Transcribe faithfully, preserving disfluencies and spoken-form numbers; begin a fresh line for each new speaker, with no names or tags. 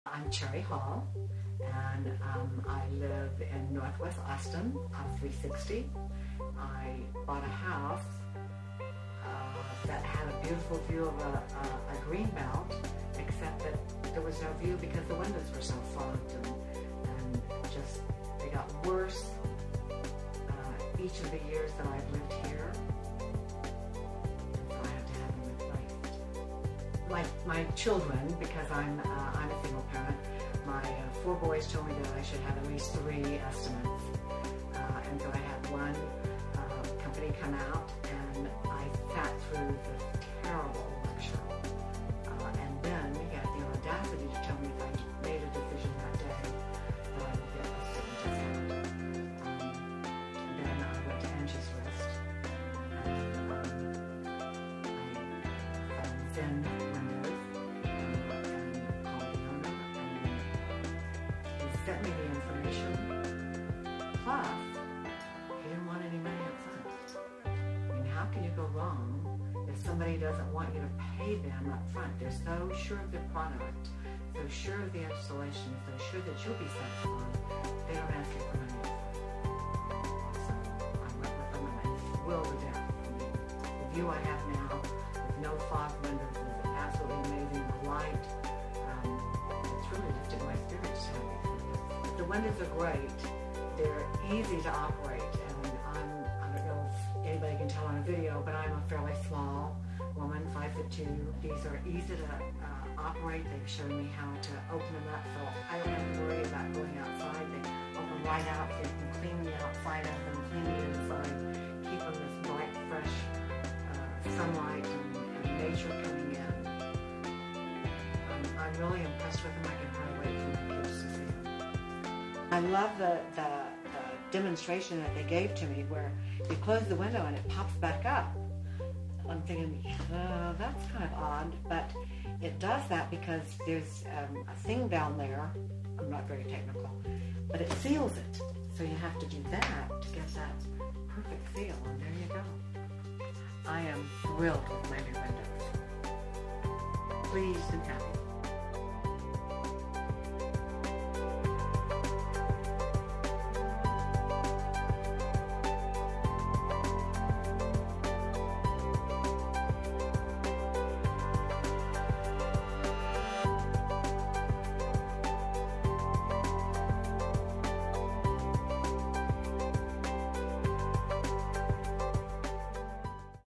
I'm Cherry Hall, and um, I live in Northwest Austin on three sixty. I bought a house uh, that had a beautiful view of a, a, a green belt, except that there was no view because the windows were so fogged, and, and just they got worse uh, each of the years that I've lived here. So I have to have them replaced. My, my children, because I'm, uh, I'm a single parent, my uh, four boys told me that I should have at least three estimates. Uh, and so I had one uh, company come out, and I sat through the terrible lecture. Uh, and then he had the audacity to tell me if I made a decision that day that I would get a certain discount. Um, then I went to Angie's List, and um, I found Zen Windows, and called the owner, and he sent me the information. Plus, he didn't want any money up front. I mean, how can you go wrong if somebody doesn't want you to pay them up front? They're so sure of their product, so sure of the installation, so sure that you'll be satisfied. They don't ask you for money up front. So I went with them, and I thrilled to death. I mean, the view I have now with no fog windows is absolutely amazing. The light, um, it's really lifted my spirits to have these windows. The windows are great. They're easy to operate, and I'm, I don't know if anybody can tell on a video, but I'm a fairly small woman, five foot two. These are easy to uh, operate. They've shown me how to open them up, so I don't have to worry about going outside. They open right out, so you can clean the outside of them, clean the inside, keep them this bright, fresh uh, sunlight and, and nature coming in. I'm, I'm really impressed with them. I can hardly wait for my kids to see them. I love the, the, the demonstration that they gave to me where you close the window and it pops back up. I'm thinking, uh, that's kind of odd, but it does that because there's um, a thing down there. I'm not very technical, but it seals it. So you have to do that to get that perfect seal, and there you go. I am thrilled with my new windows. Pleased and happy.